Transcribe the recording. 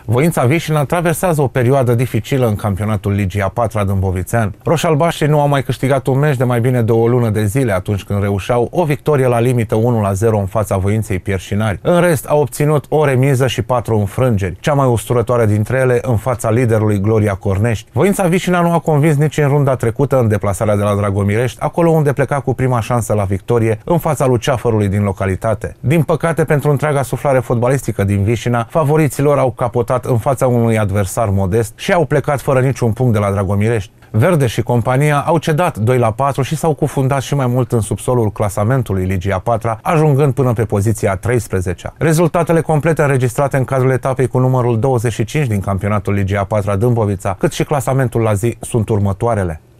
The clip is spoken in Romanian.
Voința Vișina traversează o perioadă dificilă în campionatul Ligii a 4-a dâmbovițean. Roșalbaștrii nu au mai câștigat un meci de mai bine de o lună de zile atunci când reușeau o victorie la limită 1-0 în fața Voinței Pierșinari. În rest, au obținut o remiză și 4 înfrângeri, cea mai usturătoare dintre ele în fața liderului Gloria Cornești. Voința Vișina nu a convins nici în runda trecută în deplasarea de la Dragomirești, acolo unde pleca cu prima șansă la victorie în fața Luceafărului din localitate. Din păcate, pentru întreaga suflare fotbalistică din Vișina, favoriților au capotat în fața unui adversar modest și au plecat fără niciun punct de la Dragomirești. Verde și compania au cedat 2-4 și s-au cufundat și mai mult în subsolul clasamentului Ligii a 4-a, ajungând până pe poziția 13-a. Rezultatele complete înregistrate în cadrul etapei cu numărul 25 din campionatul Ligii a 4-a Dâmbovița, cât și clasamentul la zi sunt următoarele.